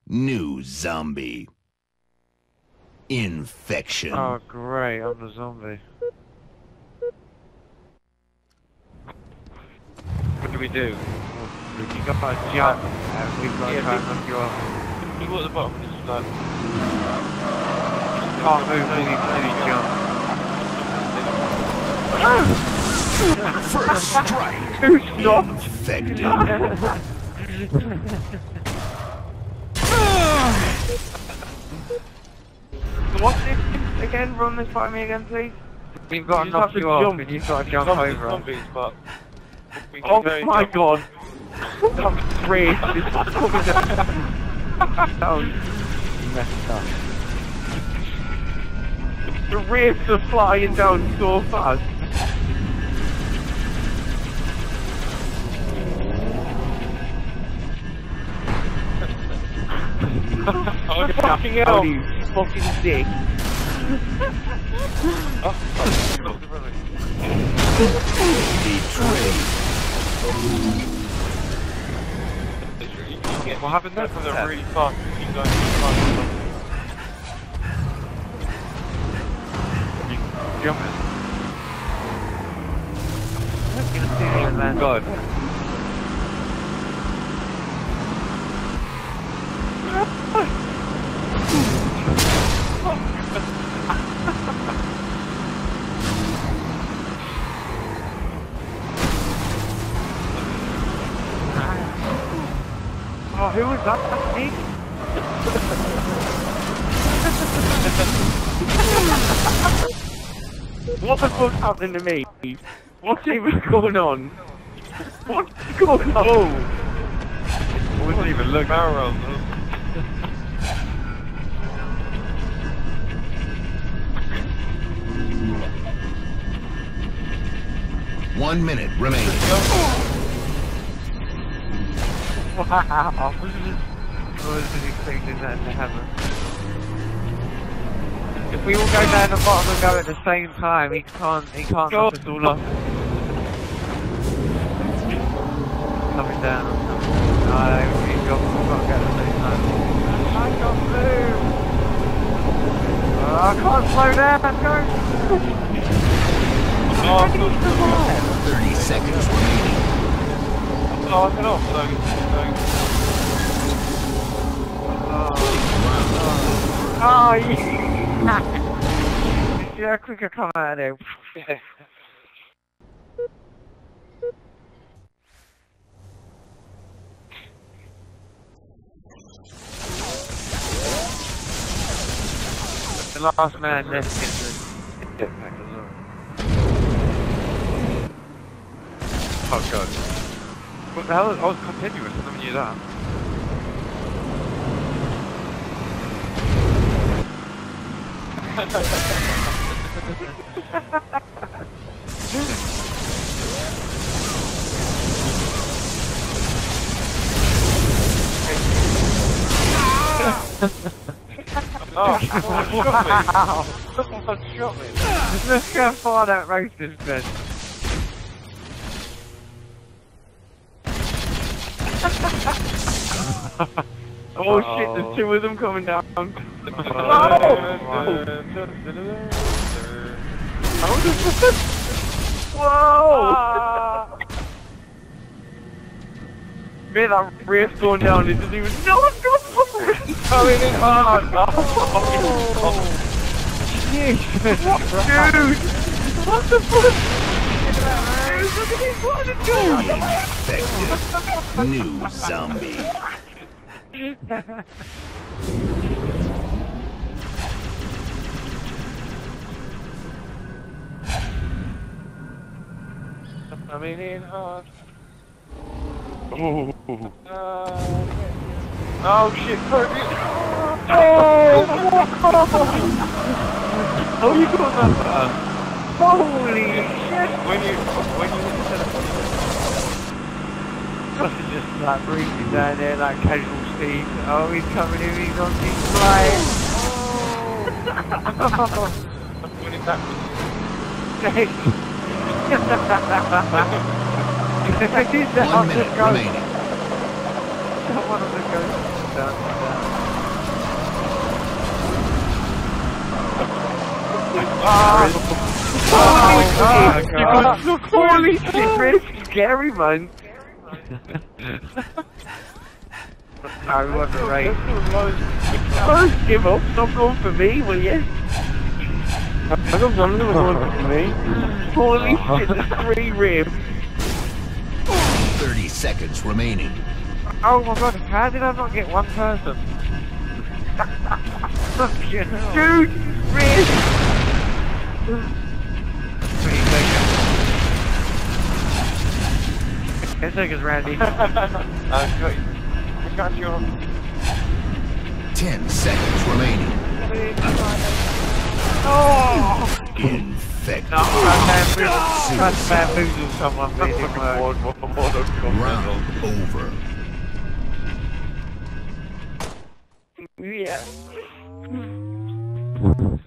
New zombie. Infection. Oh great, I'm the zombie. What do we do? You got to jump and we've got to try and knock you off. You go at the bottom and just like... Can't move till you jump. First strike. Who stopped? Infected. What's this again? Run this by me again, please. We've got to knock you off and you've got to jump over. Zombies, but... Oh my god! I'm afraid this is coming down. Oh, messed up. The ribs are flying down so fast. Oh, fucking hell! You fucking dick. Betrayed. What happened there? Because they're really fast. You keep going really fast. You jump it. Oh my god. Oh, who was that? Me? What the fuck happened to me? What's even going on? What's going on? Oh! I wasn't even looking. Barrel rolls. 1 minute remaining. Wow! I wasn't expecting that to happen. If we all go down the bottom and go at the same time, he can't knock us all off. Coming down. No, we've got to go at the same time. I can't move! Oh, I can't slow down, I'm going! Oh, 30 seconds remaining. I can off, so... Oh, yeah! See how quick I come out of there? The last man left in the jetpack as well. Oh god. What the hell? I was continuous, I never knew that. Someone shot me. Let's go far that racist then. Oh shit, there's two of them coming down. Whoa! Man, that race going down, it doesn't even know what's going on! Coming in hard! Oh! Jesus! Dude! What the fuck? Dude, look at these Infected. New zombie. Coming in hard. Oh! Oh shit, Kirby! Oh! Oh, you got that fast! Holy shit! When you hit the telephone, It's just like breathing down there like casual speed. Oh, he's coming in, he's on his flight! Oh! I'm going in backwards. One minute remaining. One of the ghosts down. Holy shit, Chris! Scary, man! I wasn't right. First give up, stop going for me, will you? I got something that was going for me. Holy shit, the 3 ribs! 30 seconds remaining. Oh my god, how did I not get one person? Dude! Ribs! 3 seconds. 10 seconds, Randy. I got you. 10 seconds remaining. Oh! Infected. No, I bamboozled someone, made it work. Round over. Yeah.